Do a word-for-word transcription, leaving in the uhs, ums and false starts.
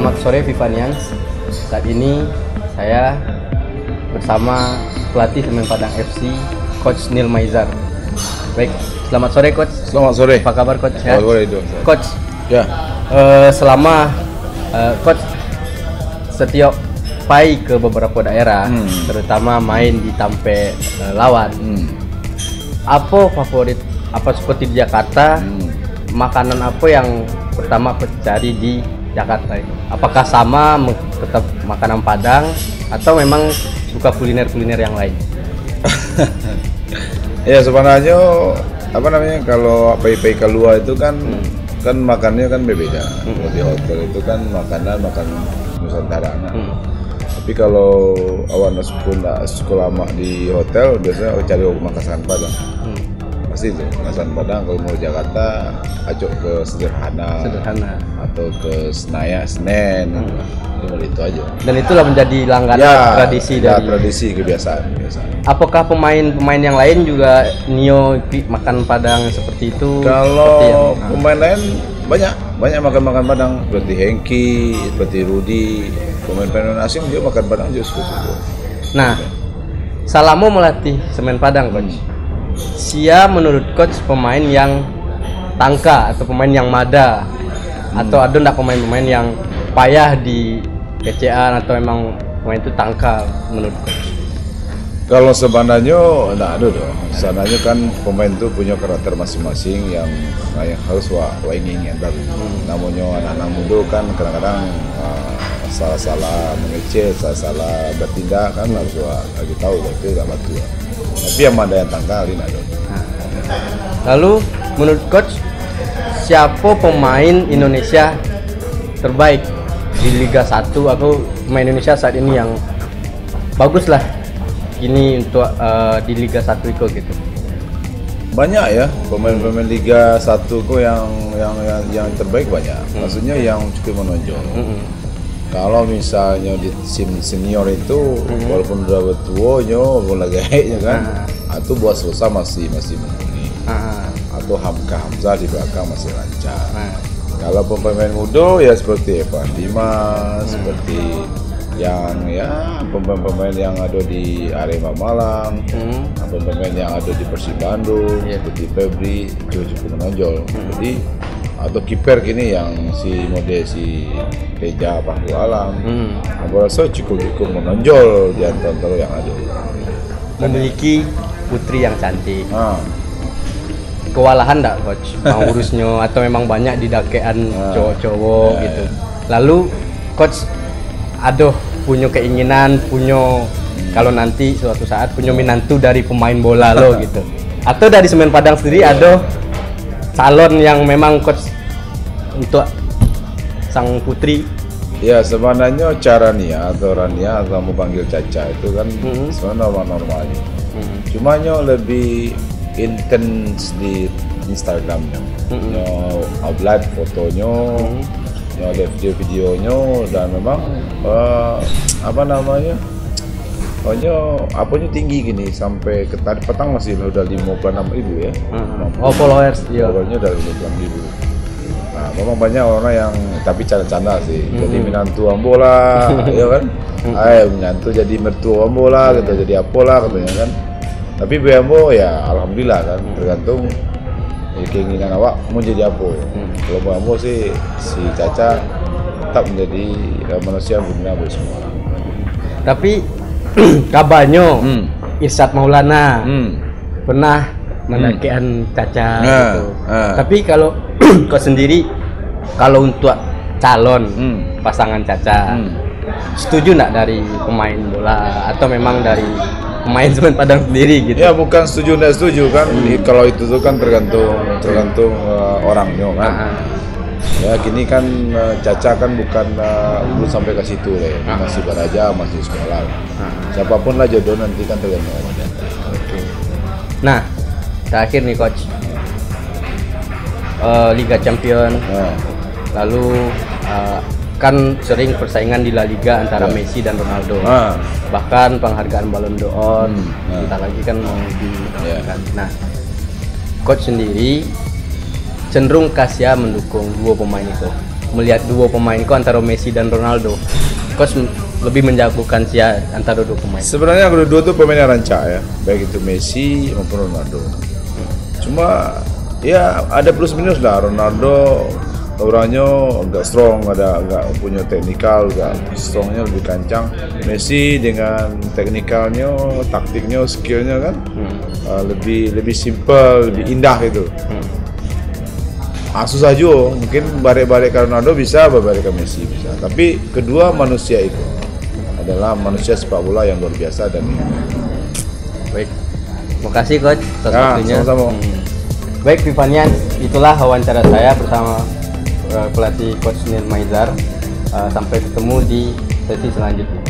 Selamat sore Vivanians. Saat ini saya bersama pelatih Semen Padang F C, Coach Neil Maizar. Baik, selamat sore Coach. Selamat sore. Apa kabar Coach? Selamat sore itu. Coach. Ya. Uh, selama uh, Coach setiap pai ke beberapa daerah, hmm. terutama main di Tampe uh, lawan. Hmm. Apa favorit? Apa seperti di Jakarta? Hmm. Makanan apa yang pertama Coach cari di Jakarta itu? Apakah sama tetap makanan Padang atau memang suka kuliner-kuliner yang lain? Ya sebenarnya apa namanya kalau pai-pai keluar itu kan hmm. kan makannya kan berbeda. Hmm. Di hotel itu kan makanan makan Nusantara. Hmm. Tapi kalau awak sekolah sekolah lama di hotel biasanya cari masakan Padang. Hmm. Pasti itu masakan Padang. Kalau mau Jakarta acok ke sederhana, sederhana. Atau ke Senayan, Senen, hmm. itu, itu aja. Dan itulah menjadi langganan ya, tradisi ya, dari tradisi kebiasaan. kebiasaan. Apakah pemain-pemain yang lain juga Nio makan Padang seperti itu? Kalau seperti yang, pemain lain banyak, banyak makan-makan Padang seperti Hengki, seperti Rudi, pemain-pemain asing juga makan Padang juga suka-suka. Nah, Salamo melatih Semen Padang, Coach. Hmm. Sia menurut Coach pemain yang tangka atau pemain yang mada, hmm. atau ada enggak pemain-pemain yang payah di P C A atau memang pemain itu tangka menurut Coach? Kalau sebenarnya enggak ada dong. Sebenarnya kan pemain itu punya karakter masing-masing yang yang harus wa, wa ingin antar. Hmm. Namanya anak-anak muda kan kadang-kadang uh, salah-salah mengecil, salah-salah bertindak kan harus wa lagi tahu itu enggak batu. Tapi yang ada yang tangkal ini ada. Lalu menurut Coach siapa pemain Indonesia terbaik di Liga satu atau pemain Indonesia saat ini yang bagus lah ini untuk uh, di Liga satu itu gitu? Banyak ya pemain-pemain Liga satu kok yang yang yang yang terbaik banyak. Hmm. Maksudnya yang cukup menonjol. Hmm. Kalau misalnya di tim senior itu hmm. walaupun udah bertua nyo, walaupun lagi kayaknya kan, hmm. atau buat selesai masih masih mumpuni. Hmm. Atau Hamka Hamzah di belakang masih lancar. Hmm. Kalau pemain muda ya seperti Evan Dimas, hmm. seperti yang ya pemain-pemain yang ada di Arema Malang, hmm. pemain yang ada di Persib Bandung, yeah. seperti Febri juga cukup menonjol. Hmm. Jadi atau kiper gini yang si mode si Reja Paku Alam, hmm. aku rasa cukup cukup menonjol di antara yang ada. Memiliki putri yang cantik. Ah. Kewalahan enggak Coach mau urusnya atau memang banyak didakean ah. cowok-cowok ya, gitu. Ya. Lalu Coach aduh punya keinginan punya hmm. kalau nanti suatu saat punya minantu dari pemain bola lo gitu. Atau dari Semen Padang sendiri ya. Ada calon yang memang Coach untuk sang putri? Ya sebenarnya cara Nia atau Rania atau mau panggil Caca itu kan mm-hmm. sebenarnya normal-normalnya. Mm-hmm. Cuma nyo lebih intens di Instagramnya, mm-hmm. nyo upload fotonya, mm-hmm. nyo live video-videonya dan memang uh, apa namanya? Pokoknya apanya tinggi gini sampai ke tadi petang masih udah lima puluh enam ribu ya. Mm-hmm. Oh followers, iya. Followersnya udah lima puluh enam ribu. Nah, memang banyak orang yang tapi canda-canda sih. Mm-hmm. Jadi minantu ambo lah, ya kan? Mm-hmm. Ayo minantu jadi mertua ambo lah, gitu. Jadi apa lah katanya kan. Tapi B ambo ya alhamdulillah kan, tergantung ya, keinginan awak mau jadi apa. Mm-hmm. Kalau B ambo sih si Caca tetap menjadi ya, manusia berguna buat semua. Tapi kabarnya hmm. Irsyad Maulana hmm. pernah mendakian hmm. Caca nah, gitu. Nah. Tapi kalau kau sendiri kalau untuk calon hmm. pasangan Caca hmm. setuju nggak dari pemain bola atau memang dari pemain Semen Padang sendiri gitu? Ya bukan setuju nggak setuju kan. Hmm. Kalau itu tuh kan tergantung tergantung uh, orangnya kan. Uh-huh. Ya gini kan uh, Caca kan bukan uh, belum sampai ke situ lah ya. Uh-huh. Masih belajar, masih sekolah. Uh-huh. Siapapun lah jodoh nanti kan tergantung orangnya. Okay. Nah terakhir nih Coach, uh, Liga Champion, uh. lalu uh, kan sering persaingan di La Liga antara uh. Messi dan Ronaldo, uh. bahkan penghargaan Ballon d'Or, uh. entah lagi kan mau di, yeah. kan. Nah, Coach sendiri cenderung Kasia mendukung dua pemain itu, melihat duo pemain kok antara Messi dan Ronaldo, coach lebih menjagokan siapa antara dua pemain? Sebenarnya kedua-dua tuh pemain yang rancak ya, baik itu Messi maupun Ronaldo. Cuma ya ada plus minus lah. Ronaldo orangnya agak strong, ada agak punya teknikal, agak strongnya lebih kencang. Messi dengan teknikalnya, taktiknya, skillnya kan hmm. uh, lebih lebih simple, lebih indah gitu. Hmm. Ah, susah juga, mungkin balik-balik ke Ronaldo bisa, balik ke Messi bisa. Tapi kedua manusia itu adalah manusia sepak bola yang luar biasa dan baik. Terima kasih coach atas ya, waktunya. Sama-sama. Hmm. Baik Vivanian, itulah wawancara saya bersama uh, pelatih coach Nil Maizar. Uh, sampai ketemu di sesi selanjutnya.